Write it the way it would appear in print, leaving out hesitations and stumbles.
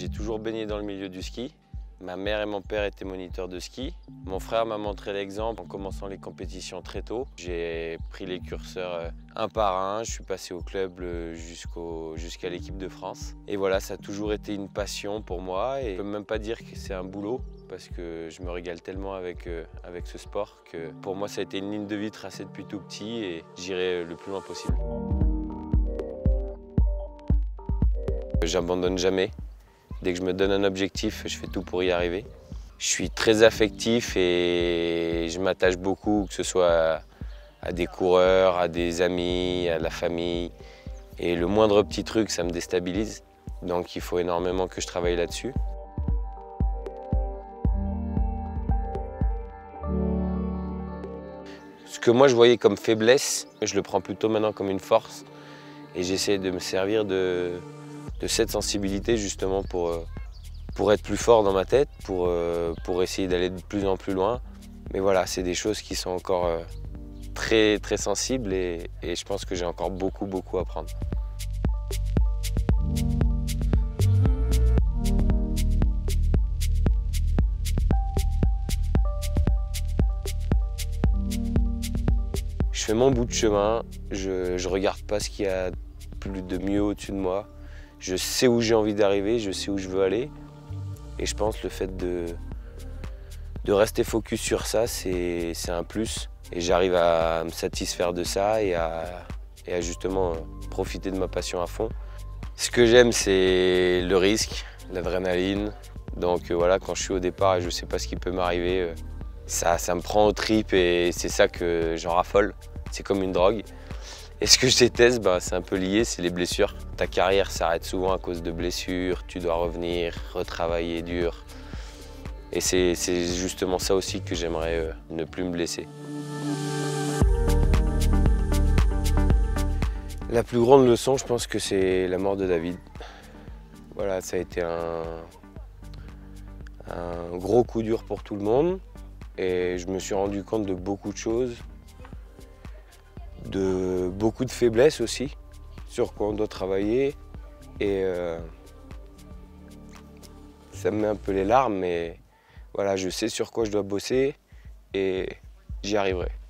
J'ai toujours baigné dans le milieu du ski. Ma mère et mon père étaient moniteurs de ski. Mon frère m'a montré l'exemple en commençant les compétitions très tôt. J'ai pris les curseurs un par un. Je suis passé au club jusqu'à l'équipe de France. Et voilà, ça a toujours été une passion pour moi. Et je ne peux même pas dire que c'est un boulot parce que je me régale tellement avec ce sport que pour moi, ça a été une ligne de vie tracée depuis tout petit et j'irai le plus loin possible. J'abandonne jamais. Dès que je me donne un objectif, je fais tout pour y arriver. Je suis très affectif et je m'attache beaucoup, que ce soit à des coureurs, à des amis, à la famille. Et le moindre petit truc, ça me déstabilise. Donc il faut énormément que je travaille là-dessus. Ce que moi je voyais comme faiblesse, je le prends plutôt maintenant comme une force. Et j'essaie de me servir de cette sensibilité justement pour être plus fort dans ma tête, pour essayer d'aller de plus en plus loin. Mais voilà, c'est des choses qui sont encore très, très sensibles et je pense que j'ai encore beaucoup, beaucoup à apprendre. Je fais mon bout de chemin, je regarde pas ce qu'il y a plus de mieux au-dessus de moi. Je sais où j'ai envie d'arriver, je sais où je veux aller. Et je pense que le fait de rester focus sur ça, c'est un plus. Et j'arrive à me satisfaire de ça et à justement profiter de ma passion à fond. Ce que j'aime, c'est le risque, l'adrénaline. Donc voilà, quand je suis au départ et je ne sais pas ce qui peut m'arriver, ça me prend aux tripes et c'est ça que j'en raffole. C'est comme une drogue. Et ce que je déteste, c'est un peu lié, c'est les blessures. Ta carrière s'arrête souvent à cause de blessures, tu dois revenir, retravailler dur. Et c'est justement ça aussi que j'aimerais ne plus me blesser. La plus grande leçon, je pense que c'est la mort de David. Voilà, ça a été un gros coup dur pour tout le monde. Et je me suis rendu compte de beaucoup de choses. De beaucoup de faiblesses aussi, sur quoi on doit travailler. Et ça me met un peu les larmes, mais voilà, je sais sur quoi je dois bosser et j'y arriverai.